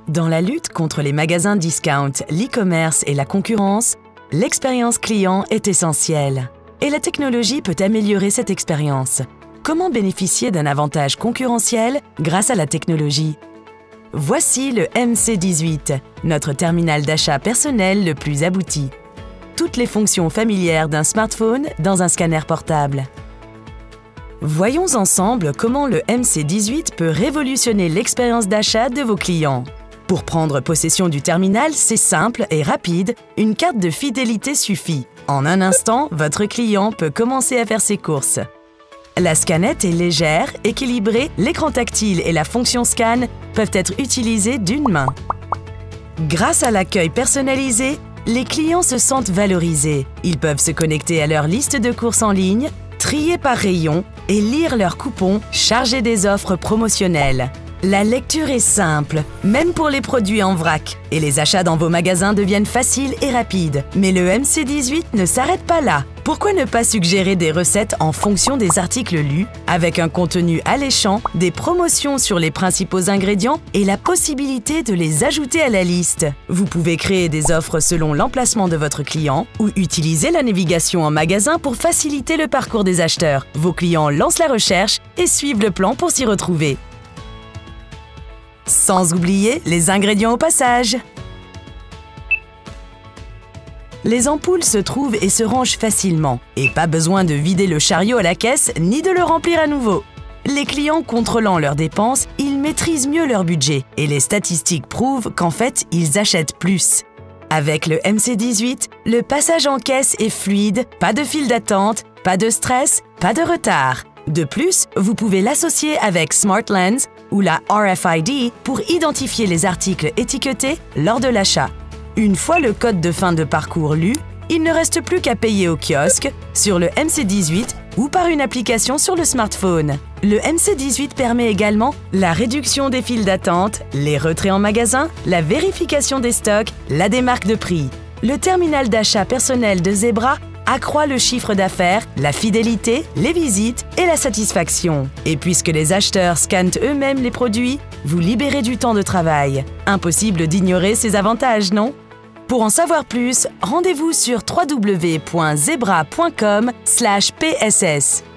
Dans la lutte contre les magasins discount, l'e-commerce et la concurrence, l'expérience client est essentielle. Et la technologie peut améliorer cette expérience. Comment bénéficier d'un avantage concurrentiel grâce à la technologie? Voici le MC18, notre terminal d'achat personnel le plus abouti. Toutes les fonctions familières d'un smartphone dans un scanner portable. Voyons ensemble comment le MC18 peut révolutionner l'expérience d'achat de vos clients. Pour prendre possession du terminal, c'est simple et rapide, une carte de fidélité suffit. En un instant, votre client peut commencer à faire ses courses. La scanette est légère, équilibrée, l'écran tactile et la fonction scan peuvent être utilisés d'une main. Grâce à l'accueil personnalisé, les clients se sentent valorisés. Ils peuvent se connecter à leur liste de courses en ligne, trier par rayon et lire leurs coupons chargés des offres promotionnelles. La lecture est simple, même pour les produits en vrac, et les achats dans vos magasins deviennent faciles et rapides. Mais le MC18 ne s'arrête pas là. Pourquoi ne pas suggérer des recettes en fonction des articles lus, avec un contenu alléchant, des promotions sur les principaux ingrédients et la possibilité de les ajouter à la liste? Vous pouvez créer des offres selon l'emplacement de votre client ou utiliser la navigation en magasin pour faciliter le parcours des acheteurs. Vos clients lancent la recherche et suivent le plan pour s'y retrouver. Sans oublier les ingrédients au passage. Les ampoules se trouvent et se rangent facilement. Et pas besoin de vider le chariot à la caisse ni de le remplir à nouveau. Les clients contrôlant leurs dépenses, ils maîtrisent mieux leur budget. Et les statistiques prouvent qu'en fait, ils achètent plus. Avec le MC18, le passage en caisse est fluide, pas de file d'attente, pas de stress, pas de retard. De plus, vous pouvez l'associer avec SmartLens ou la RFID pour identifier les articles étiquetés lors de l'achat. Une fois le code de fin de parcours lu, il ne reste plus qu'à payer au kiosque, sur le MC18 ou par une application sur le smartphone. Le MC18 permet également la réduction des files d'attente, les retraits en magasin, la vérification des stocks, la démarque de prix. Le terminal d'achat personnel de Zebra accroît le chiffre d'affaires, la fidélité, les visites et la satisfaction. Et puisque les acheteurs scannent eux-mêmes les produits, vous libérez du temps de travail. Impossible d'ignorer ces avantages, non? Pour en savoir plus, rendez-vous sur www.zebra.com/pss.